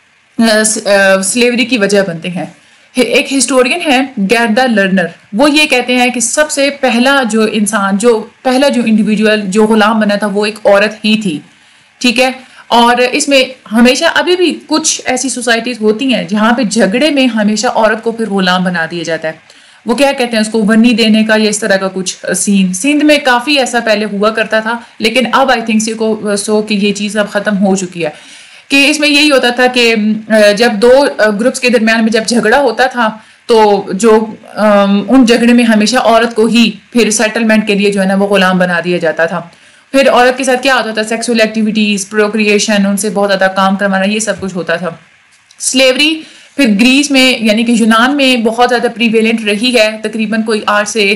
स्लेवरी की वजह बनते हैं। एक हिस्टोरियन है गैर्दा लर्नर, वो ये कहते हैं कि सबसे पहला जो इंसान पहला जो इंडिविजुअल जो गुलाम बना था वो एक औरत ही थी, ठीक है। और इसमें हमेशा अभी भी कुछ ऐसी सोसाइटीज होती हैं जहाँ पे झगड़े में हमेशा औरत को फिर गुलाम बना दिया जाता है। वो क्या कहते हैं उसको, वन्नी देने का या इस तरह का कुछ सीन। सिंध में काफ़ी ऐसा पहले हुआ करता था लेकिन अब आई थिंक सो कि ये चीज़ अब ख़त्म हो चुकी है। कि इसमें यही होता था कि जब 2 ग्रुप्स के दरमियान में जब झगड़ा होता था तो जो उन झगड़े में हमेशा औरत को ही फिर सेटलमेंट के लिए जो है ना वो गुलाम बना दिया जाता था। फिर औरत के साथ क्या होता था, सेक्सुअल एक्टिविटीज़, प्रोक्रिएशन, उनसे बहुत ज़्यादा काम करवाना, ये सब कुछ होता था। स्लेवरी फिर ग्रीस में यानी कि यूनान में बहुत ज़्यादा प्रीवेलेंट रही है, तकरीबन कोई आज से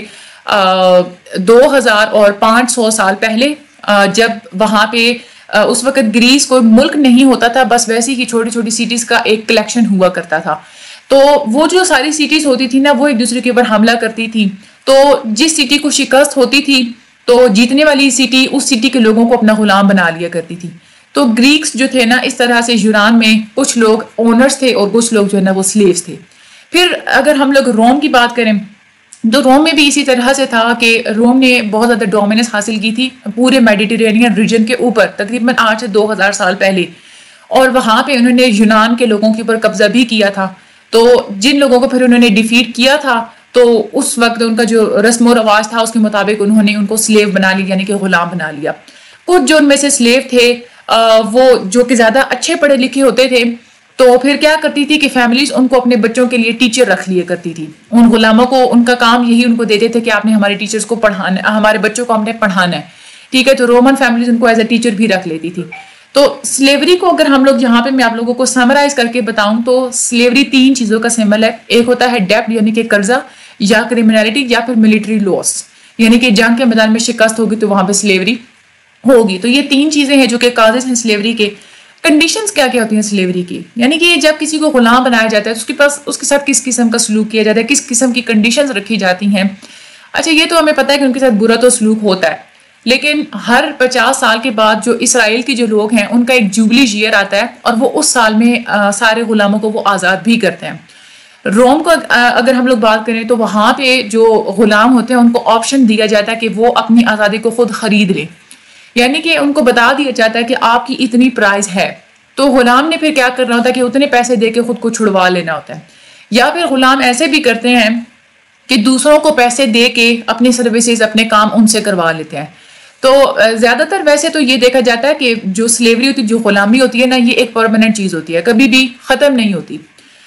2000 और 500 साल पहले, जब वहाँ पे उस वक्त ग्रीस कोई मुल्क नहीं होता था, बस वैसे ही छोटी छोटी सिटीज़ का एक कलेक्शन हुआ करता था। तो वो जो सारी सिटीज़ होती थी ना वो एक दूसरे के ऊपर हमला करती थी, तो जिस सिटी को शिकस्त होती थी तो जीतने वाली सिटी उस सिटी के लोगों को अपना गुलाम बना लिया करती थी। तो ग्रीक्स जो थे ना इस तरह से यूनान में कुछ लोग ओनर्स थे और कुछ लोग जो है ना वो स्लेव्स थे। फिर अगर हम लोग रोम की बात करें तो रोम में भी इसी तरह से था कि रोम ने बहुत ज़्यादा डोमिनेंस हासिल की थी पूरे मेडिटेरेनियन रीजन के ऊपर, तकरीबन 8 से 2000 साल पहले। और वहां पे उन्होंने यूनान के लोगों के ऊपर कब्जा भी किया था। तो जिन लोगों को फिर उन्होंने डिफीट किया था, तो उस वक्त उनका जो रस्म रवाज था उसके मुताबिक उन्होंने उनको स्लेव बना लिया, यानी कि गुलाम बना लिया। कुछ जो उनमें से स्लेव थे वो जो कि ज्यादा अच्छे पढ़े लिखे होते थे, तो फिर क्या करती थी कि फैमिलीज उनको अपने बच्चों के लिए टीचर रख लिया करती थी। उन गुलामों को उनका काम यही उनको देते थे कि आपने हमारे टीचर्स को पढ़ाना, हमारे बच्चों को हमने पढ़ाना है, ठीक है। तो रोमन फैमिलीज उनको एज ए टीचर भी रख लेती थी। तो स्लेवरी को अगर हम लोग यहाँ पे मैं आप लोगों को समराइज करके बताऊं तो स्लेवरी 3 चीजों का सिंबल है। एक होता है डेब्ट यानी कि कर्जा, या क्रिमिनलिटी, या फिर मिलिट्री लॉस, यानी कि जंग के मैदान में शिकस्त होगी तो वहां पे स्लेवरी होगी। तो ये 3 चीजें हैं जो कि काजेस हैं स्लेवरी के। कंडीशंस क्या क्या होती हैं स्लेवरी की, यानी कि जब किसी को गुलाम बनाया जाता है तो उसके पास उसके साथ किस किस्म का सलूक किया जाता है, किस किस्म की कंडीशंस रखी जाती हैं। अच्छा, ये तो हमें पता है कि उनके साथ बुरा तो सलूक होता है, लेकिन हर 50 साल के बाद जो इसराइल के जो लोग हैं उनका एक जुबली ईयर आता है और वो उस साल में सारे गुलामों को वो आज़ाद भी करते हैं। रोम को अगर हम लोग बात करें तो वहाँ पे जो गुलाम होते हैं उनको ऑप्शन दिया जाता है कि वो अपनी आज़ादी को खुद खरीद लें, यानी कि उनको बता दिया जाता है कि आपकी इतनी प्राइस है। तो गुलाम ने फिर क्या करना होता है कि उतने पैसे दे के खुद को छुड़वा लेना होता है। या फिर गुलाम ऐसे भी करते हैं कि दूसरों को पैसे दे के अपनी सर्विसेज, अपने काम उनसे करवा लेते हैं। तो ज्यादातर वैसे तो ये देखा जाता है कि जो स्लेवरी होती है, जो गुलामी होती है ना, ये एक परमानेंट चीज होती है, कभी भी खत्म नहीं होती।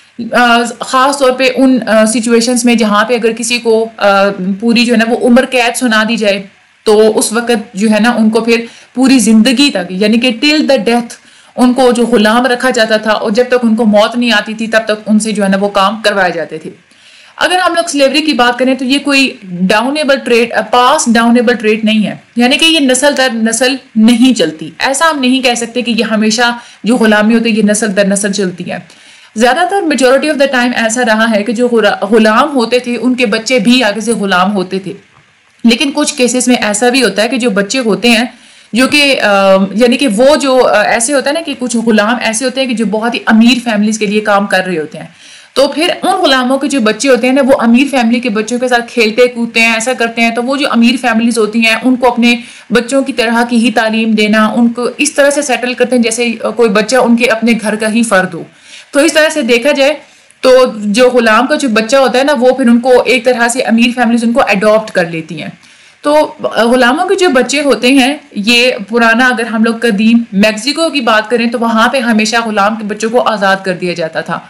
खास तौर पे उन सिचुएशंस में जहाँ पे अगर किसी को पूरी जो है ना वो उम्र कैद सुना दी जाए, तो उस वक्त जो है ना उनको फिर पूरी जिंदगी तक, यानी कि टिल द डेथ उनको जो गुलाम रखा जाता था, और जब तक उनको मौत नहीं आती थी तब तक उनसे जो है ना वो काम करवाए जाते थे। अगर हम लोग स्लेवरी की बात करें तो ये कोई डाउनेबल ट्रेड, पास डाउनेबल ट्रेड नहीं है, यानी कि ये नस्ल दर नस्ल नहीं चलती। ऐसा हम नहीं कह सकते कि ये हमेशा जो गुलामी होती है ये नस्ल दर नस्ल चलती है। ज्यादातर मेजोरिटी ऑफ द टाइम ऐसा रहा है कि जो गुलाम होते थे उनके बच्चे भी आगे से गुलाम होते थे। लेकिन कुछ केसेस में ऐसा भी होता है कि जो बच्चे होते हैं जो कि यानी कि वो जो ऐसे होता है ना कि कुछ गुलाम ऐसे होते हैं कि जो बहुत ही अमीर फैमिलीज के लिए काम कर रहे होते हैं, तो फिर उन गुलामों के जो बच्चे होते हैं ना वो अमीर फैमिली के बच्चों के साथ खेलते कूदते हैं, ऐसा करते हैं। तो वो जो अमीर फैमिलीज होती हैं उनको अपने बच्चों की तरह की ही तालीम देना, उनको इस तरह से सेटल करते हैं जैसे कोई बच्चा उनके अपने घर का ही फर्द हो। तो इस तरह से देखा जाए तो जो गुलाम का जो बच्चा होता है ना वो फिर उनको एक तरह से अमीर फैमिलीज उनको अडॉप्ट कर लेती हैं। तो गुलामों के जो बच्चे होते हैं ये पुराना, अगर हम लोग कदीम मैक्सिको की बात करें तो वहां पे हमेशा गुलाम के बच्चों को आज़ाद कर दिया जाता था।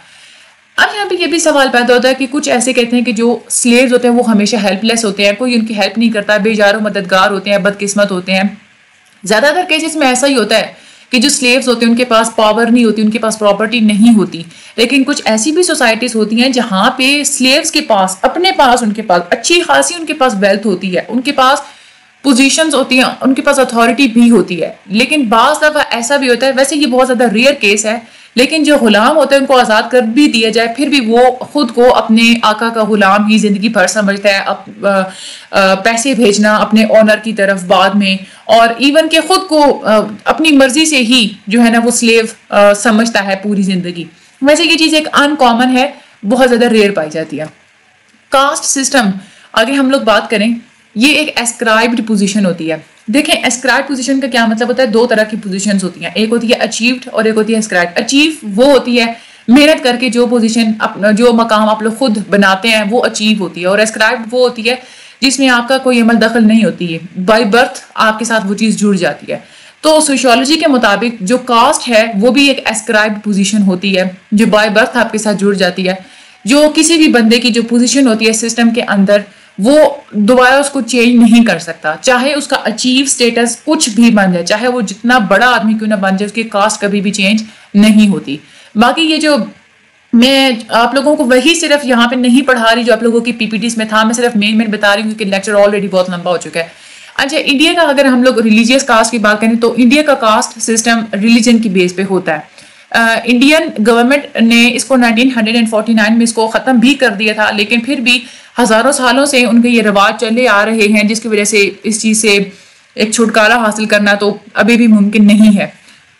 अब यहाँ पे ये भी सवाल पैदा होता है कि कुछ ऐसे कहते हैं कि जो स्लेव्स होते हैं वो हमेशा हेल्पलेस होते हैं, कोई उनकी हेल्प नहीं करता, बेजारो मददगार होते हैं, बदकिस्मत होते हैं। ज्यादातर केसेस में ऐसा ही होता है कि जो स्लेव्स होते हैं उनके पास पावर नहीं होती, उनके पास प्रॉपर्टी नहीं होती। लेकिन कुछ ऐसी भी सोसाइटीज होती हैं जहाँ पे स्लेव्स के पास अपने पास उनके पास अच्छी खासी उनके पास वेल्थ होती है, उनके पास पोजीशंस होती हैं, उनके पास अथॉरिटी भी होती है। लेकिन बाज दफा ऐसा भी होता है, वैसे ये बहुत ज्यादा रेयर केस है, लेकिन जो गुलाम होते हैं उनको आज़ाद कर भी दिया जाए फिर भी वो खुद को अपने आका का गुलाम ही जिंदगी भर समझता है। पैसे भेजना अपने ऑनर की तरफ बाद में, और इवन के खुद को अपनी मर्जी से ही जो है ना वो स्लेव समझता है पूरी जिंदगी। वैसे ये चीज़ एक अनकॉमन है, बहुत ज़्यादा रेयर पाई जाती है। कास्ट सिस्टम आगे हम लोग बात करें, ये एक एस्क्राइब्ड पोजीशन होती है। देखें एस्क्राइब्ड पोजीशन का क्या मतलब होता है, 2 तरह की पोजीशंस होती हैं, एक होती है अचीव्ड और एक होती है एस्क्राइब्ड। अचीव वो होती है मेहनत करके जो पोजीशन जो मकाम आप लोग खुद बनाते हैं वो अचीव होती है, और एस्क्राइब्ड वो होती है जिसमें आपका कोई अमल दखल नहीं होती है, बाय बर्थ आपके साथ वो चीज़ जुड़ जाती है। तो सोशियोलॉजी के मुताबिक जो कास्ट है वो भी एक एस्क्राइब्ड पोजीशन होती है जो बाय बर्थ आपके साथ जुड़ जाती है। जो किसी भी बंदे की जो पोजीशन होती है सिस्टम के अंदर वो दोबारा उसको चेंज नहीं कर सकता, चाहे उसका अचीव स्टेटस कुछ भी बन जाए, चाहे वो जितना बड़ा आदमी क्यों ना बन जाए, उसकी कास्ट कभी भी चेंज नहीं होती। बाकी ये जो मैं आप लोगों को वही सिर्फ यहाँ पे नहीं पढ़ा रही जो आप लोगों की पीपीटीज में था, मैं सिर्फ मेन बता रही हूँ क्योंकि लेक्चर ऑलरेडी बहुत लंबा हो चुका है। अच्छा, इंडिया का अगर हम लोग रिलीजियस कास्ट की बात करें तो इंडिया का कास्ट सिस्टम रिलीजन की बेस पे होता है। इंडियन गवर्नमेंट ने इसको 1949 में इसको ख़त्म भी कर दिया था, लेकिन फिर भी हज़ारों सालों से उनके ये रिवाज चले आ रहे हैं, जिसकी वजह से इस चीज़ से एक छुटकारा हासिल करना तो अभी भी मुमकिन नहीं है।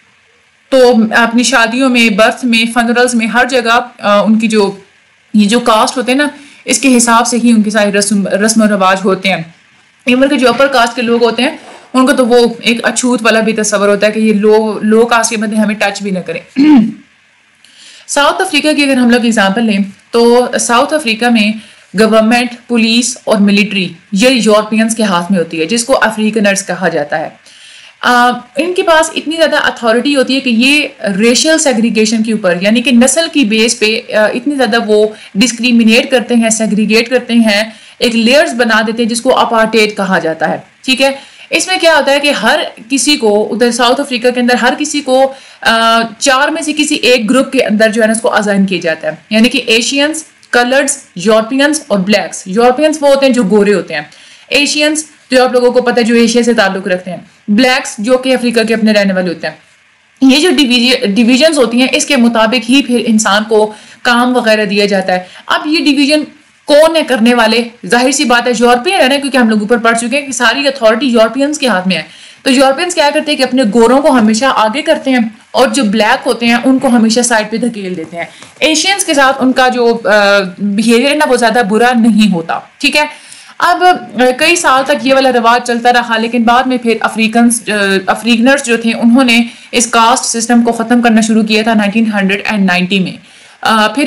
तो अपनी शादियों में, बर्थ में, फनरल्स में, हर जगह उनकी जो ये जो कास्ट होते हैं ना इसके हिसाब से ही उनके सारे रस्म रवाज होते हैं। इवन के जो अपर कास्ट के लोग होते हैं उनको तो वो एक अछूत वाला भी तस्वर होता है कि ये लो कास्ट के बंदे हमें टच भी ना करें। साउथ अफ्रीका की अगर हम लोग एग्जाम्पल लें तो साउथ अफ्रीका में गवर्नमेंट, पुलिस और मिलिट्री ये यूरोपियंस के हाथ में होती है, जिसको अफ्रीकनर्स कहा जाता है। इनके पास इतनी ज़्यादा अथॉरिटी होती है कि ये रेशियल सेग्रीगेशन के ऊपर, यानी कि नस्ल की बेस पे इतनी ज़्यादा वो डिस्क्रिमिनेट करते हैं, सेग्रीगेट करते हैं, एक लेयर्स बना देते हैं जिसको अपार्टेड कहा जाता है। ठीक है, इसमें क्या होता है कि हर किसी को उधर साउथ अफ्रीका के अंदर हर किसी को 4 में से किसी एक ग्रुप के अंदर जो है ना उसको असाइन किया जाता है, यानी कि एशियंस, कलर्ड्स, यूरोपियंस और ब्लैक्स। यूरोपियंस वो होते हैं जो गोरे होते हैं, एशियंस जो आप लोगों को पता है जो एशिया से ताल्लुक रखते हैं, ब्लैक्स जो कि अफ्रीका के अपने रहने वाले होते हैं। ये जो डिविजन्स होती हैं इसके मुताबिक ही फिर इंसान को काम वगैरह दिया जाता है। अब ये डिवीजन कौन है करने वाले? जाहिर सी बात है यूरोपियन है ना, क्योंकि हम लोग ऊपर पढ़ चुके हैं कि सारी अथॉरिटी यूरोपियंस के हाथ में है। तो यूरोपियंस क्या करते हैं कि अपने गोरों को हमेशा आगे करते हैं और जो ब्लैक होते हैं उनको हमेशा साइड पे धकेल देते हैं। एशियंस के साथ उनका जो बिहेवियर है ना वो ज्यादा बुरा नहीं होता। ठीक है, अब कई साल तक ये वाला रिवाज चलता रहा, लेकिन बाद में फिर अफ्रीकनर्स जो थे उन्होंने इस कास्ट सिस्टम को ख़त्म करना शुरू किया था 1990 में। फिर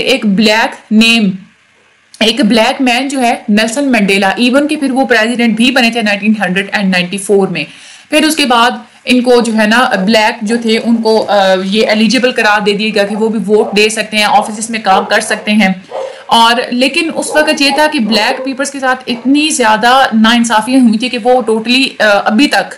एक ब्लैक मैन जो है नेल्सन मंडेला, इवन कि फिर वो प्रेसिडेंट भी बने थे 1994 में। फिर उसके बाद इनको जो है ना ब्लैक जो थे उनको ये एलिजिबल करार दे दिया गया कि वो भी वोट दे सकते हैं, ऑफिस में काम कर सकते हैं। और लेकिन उस वक्त ये था कि ब्लैक पीपल्स के साथ इतनी ज़्यादा नाइंसाफियाँ हुई थी कि वो टोटली अभी तक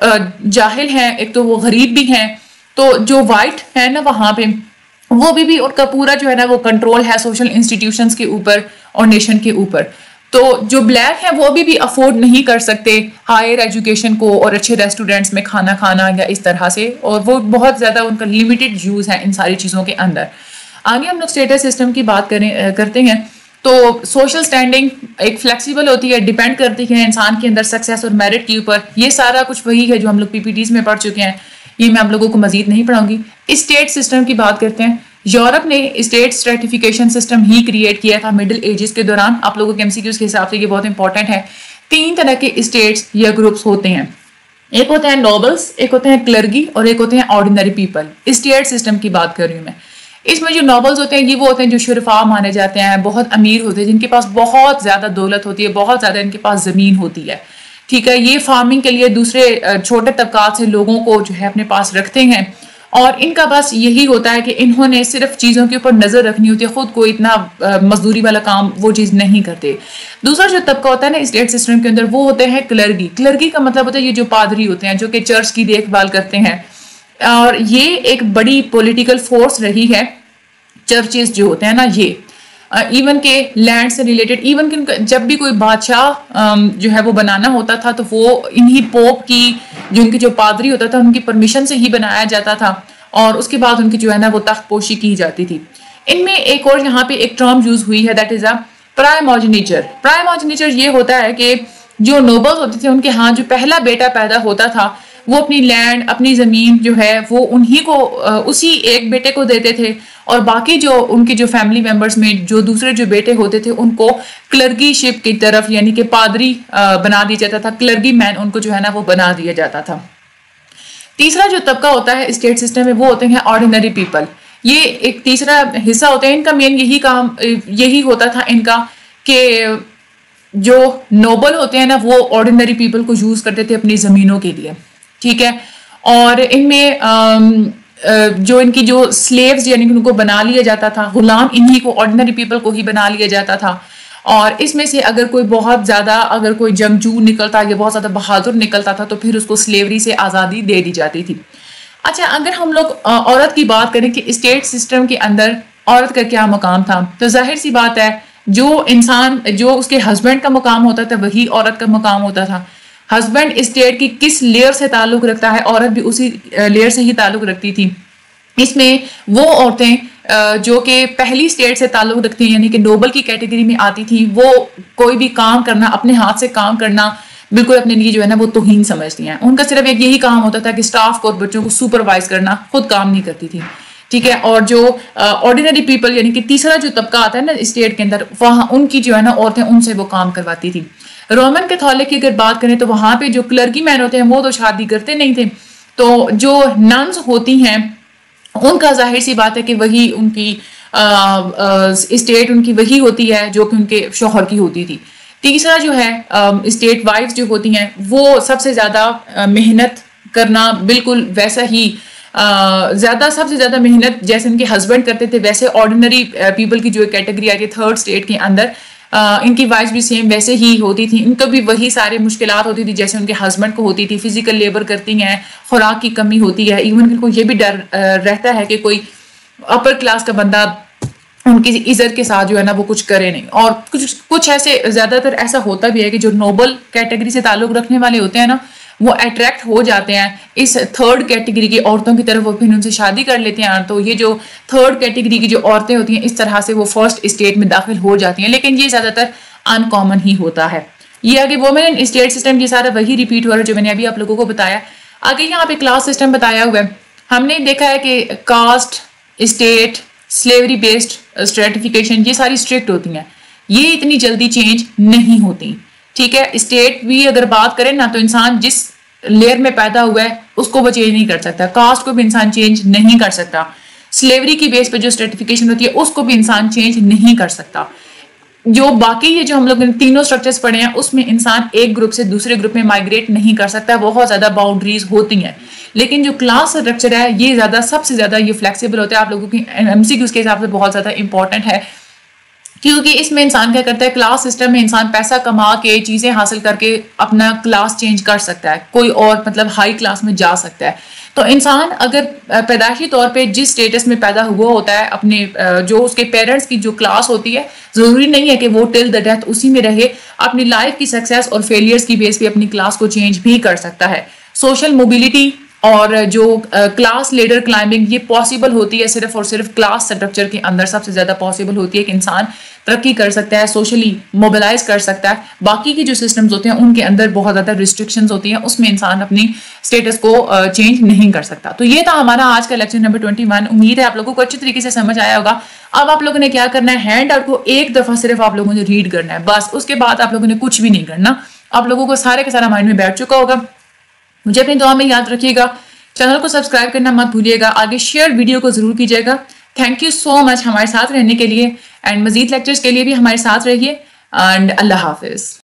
जाहिल हैं, एक तो वो गरीब भी हैं, तो जो वाइट है ना वहाँ पे वो भी उनका पूरा जो है ना वो कंट्रोल है सोशल इंस्टीट्यूशंस के ऊपर और नेशन के ऊपर। तो जो ब्लैक हैं वो भी अफोर्ड नहीं कर सकते हायर एजुकेशन को और अच्छे रेस्टोरेंट्स में खाना खाना या इस तरह से, और वो बहुत ज़्यादा उनका लिमिटेड यूज़ है इन सारी चीज़ों के अंदर। आगे हम लोग स्टेटस सिस्टम की बात करते हैं तो सोशल स्टैंडिंग एक फ्लेक्सिबल होती है, डिपेंड करती है इंसान के अंदर सक्सेस और मेरिट के ऊपर। ये सारा कुछ वही है जो हम लोग पीपीटीज में पढ़ चुके हैं, ये मैं आप लोगों को मजीद नहीं पढ़ाऊंगी। स्टेट सिस्टम की बात करते हैं। यूरोप ने स्टेट स्ट्रेटिफिकेशन सिस्टम ही क्रिएट किया था मिडिल एजेस के दौरान। आप लोगों के एमसीक्यूज के हिसाब से ये बहुत इंपॉर्टेंट है। 3 तरह के स्टेट्स या ग्रुप्स होते हैं, एक होते हैं नोबल्स, एक होते हैं क्लर्गी और एक होते हैं ऑर्डिनरी पीपल। स्टेट सिस्टम की बात कर रही हूँ मैं। इसमें जो नोबल्स होते हैं ये वो होते हैं जो शुरफा माने जाते हैं, बहुत अमीर होते हैं, जिनके पास बहुत ज्यादा दौलत होती है, बहुत ज्यादा इनके पास जमीन होती है। ठीक है, ये फार्मिंग के लिए दूसरे छोटे तबकात से लोगों को जो है अपने पास रखते हैं और इनका बस यही होता है कि इन्होंने सिर्फ चीज़ों के ऊपर नजर रखनी होती है, खुद को इतना मजदूरी वाला काम वो चीज़ नहीं करते। दूसरा जो तबका होता है ना स्टेट सिस्टम के अंदर वो होते हैं क्लर्गी। क्लर्गी का मतलब होता है ये जो पादरी होते हैं जो कि चर्च की देखभाल करते हैं, और ये एक बड़ी पॉलिटिकल फोर्स रही है। चर्चेस जो होते हैं ना ये इवन के लैंड से रिलेटेड, इवन कि जब भी कोई बादशाह जो है वो बनाना होता था तो वो इन्हीं पोप की जो उनके जो पादरी होता था उनकी परमिशन से ही बनाया जाता था और उसके बाद उनकी जो है ना वो तख्त पोशी की जाती थी। इनमें एक और यहाँ पे एक टर्म यूज हुई है, दैट इज अ प्राइमोजेनिचर। प्राइमोजेनिचर ये होता है कि जो नोबल्स होते थे उनके यहाँ जो पहला बेटा पैदा होता था वो अपनी लैंड, अपनी जमीन जो है वो उन्हीं को उसी एक बेटे को देते थे और बाकी जो उनके जो फैमिली मेंबर्स में जो दूसरे जो बेटे होते थे उनको क्लर्गीशिप की तरफ यानी कि पादरी बना दिया जाता था, क्लर्गी मैन उनको जो है ना वो बना दिया जाता था। तीसरा जो तबका होता है स्टेट सिस्टम में वो होते हैं ऑर्डिनरी पीपल। ये एक तीसरा हिस्सा होता है इनका। मेन यही काम यही होता था इनका कि जो नोबल होते हैं ना वो ऑर्डिनरी पीपल को यूज करते थे अपनी जमीनों के लिए। ठीक है, और इनमें जो इनकी जो स्लेव्स यानी कि उनको बना लिया जाता था, गुलाम इन्हीं को ऑर्डिनरी पीपल को ही बना लिया जाता था। और इसमें से अगर कोई बहुत ज्यादा अगर कोई जंगजू निकलता या बहुत ज्यादा बहादुर निकलता था तो फिर उसको स्लेवरी से आजादी दे दी जाती थी। अच्छा, अगर हम लोग औरत की बात करें कि स्टेट सिस्टम के अंदर औरत का क्या मुकाम था, तो जाहिर सी बात है जो इंसान जो उसके हस्बैंड का मुकाम होता था वही औरत का मुकाम होता था। हस्बैंड स्टेट की किस लेयर से ताल्लुक रखता है, औरत भी उसी लेयर से ही ताल्लुक रखती थी। इसमें वो औरतें जो कि पहली स्टेट से ताल्लुक रखती हैं यानी कि नोबल की कैटेगरी में आती थी, वो कोई भी काम करना, अपने हाथ से काम करना बिल्कुल अपने लिए जो है ना वो तौहीन समझती हैं। उनका सिर्फ एक यही काम होता था कि स्टाफ को और बच्चों को सुपरवाइज करना, खुद काम नहीं करती थी। ठीक है, और जो ऑर्डिनरी पीपल यानी कि तीसरा जो तबका आता है ना स्टेट के अंदर, वहाँ उनकी जो है ना औरतें उनसे वो काम करवाती थी। रोमन कैथोलिक की अगर बात करें तो वहां पे जो क्लर्की मैन होते हैं वो तो शादी करते नहीं थे, तो जो नन्स होती हैं उनका जाहिर सी बात है कि वही उनकी स्टेट उनकी वही होती है जो कि उनके शौहर की होती थी। तीसरा जो है स्टेट वाइफ्स जो होती हैं वो सबसे ज़्यादा मेहनत करना बिल्कुल वैसा ही सबसे ज़्यादा मेहनत जैसे इनके हस्बैंड करते थे वैसे ऑर्डिनरी पीपल की जो एक कैटेगरी आई थी थर्ड स्टेट के अंदर इनकी वाइफ भी सेम वैसे ही होती थी। इनको भी वही सारी मुश्किलात होती थी जैसे उनके हस्बैंड को होती थी। फिजिकल लेबर करती हैं, खुराक की कमी होती है, इवन इनको ये भी डर रहता है कि कोई अपर क्लास का बंदा उनकी इज्जत के साथ जो है ना वो कुछ करे नहीं। और कुछ ऐसे ज़्यादातर ऐसा होता भी है कि जो नोबल कैटेगरी से ताल्लुक़ रखने वाले होते हैं ना वो अट्रैक्ट हो जाते हैं इस थर्ड कैटेगरी की औरतों की तरफ, वो फिर उनसे शादी कर लेते हैं। तो ये जो थर्ड कैटेगरी की जो औरतें होती हैं इस तरह से वो फर्स्ट स्टेट में दाखिल हो जाती हैं, लेकिन ये ज़्यादातर अनकॉमन ही होता है। ये आगे वुमेन इन स्टेट सिस्टम ये सारा वही रिपीट हो रहा है जो मैंने अभी आप लोगों को बताया। आगे यहाँ पे क्लास सिस्टम बताया हुआ है। हमने देखा है कि caste, state, slavery based stratification ये सारी स्ट्रिक्ट होती हैं, ये इतनी जल्दी चेंज नहीं होती। ठीक है, स्टेट भी अगर बात करें ना तो इंसान जिस लेयर में पैदा हुआ है उसको वो चेंज नहीं कर सकता, कास्ट को भी इंसान चेंज नहीं कर सकता, स्लेवरी की बेस पे जो स्ट्रेटिफिकेशन होती है उसको भी इंसान चेंज नहीं कर सकता। जो बाकी ये जो हम लोग तीनों स्ट्रक्चर्स पढ़े हैं उसमें इंसान एक ग्रुप से दूसरे ग्रुप में माइग्रेट नहीं कर सकता, बहुत ज्यादा बाउंड्रीज होती हैं। लेकिन जो क्लास स्ट्रक्चर है ये सबसे ज्यादा ये फ्लेक्सिबल होता है, आप लोगों की एमसीक्यूज के हिसाब से बहुत ज्यादा इंपॉर्टेंट है, क्योंकि इसमें इंसान क्या करता है, क्लास सिस्टम में इंसान पैसा कमा के चीजें हासिल करके अपना क्लास चेंज कर सकता है, कोई और मतलब हाई क्लास में जा सकता है। तो इंसान अगर पैदाइशी तौर पे जिस स्टेटस में पैदा हुआ होता है, अपने जो उसके पेरेंट्स की जो क्लास होती है, जरूरी नहीं है कि वो टिल द डेथ उसी में रहे, अपनी लाइफ की सक्सेस और फेलियर्स की बेस पे अपनी क्लास को चेंज भी कर सकता है। सोशल मोबिलिटी और जो क्लास लेडर क्लाइंबिंग ये पॉसिबल होती है सिर्फ और सिर्फ क्लास स्ट्रक्चर के अंदर सबसे ज्यादा पॉसिबल होती है कि इंसान तरक्की कर सकता है, सोशली मोबिलाइज कर सकता है। बाकी के जो सिस्टम्स होते हैं उनके अंदर बहुत ज्यादा रिस्ट्रिक्शंस होती हैं, उसमें इंसान अपनी स्टेटस को चेंज नहीं कर सकता। तो ये था हमारा आज का लेक्चर नंबर 21। उम्मीद है आप लोगों को अच्छी तरीके से समझ आया होगा। अब आप लोगों ने क्या करना है, हैंड आउट को एक दफा सिर्फ आप लोगों ने रीड करना है, बस उसके बाद आप लोगों ने कुछ भी नहीं करना। आप लोगों को सारे का सारा माइंड में बैठ चुका होगा। मुझे अपनी दुआ में याद रखिएगा, चैनल को सब्सक्राइब करना मत भूलिएगा, आगे शेयर वीडियो को जरूर कीजिएगा। थैंक यू सो मच हमारे साथ रहने के लिए, एंड मजीद लेक्चर्स के लिए भी हमारे साथ रहिए, एंड अल्लाह हाफिज।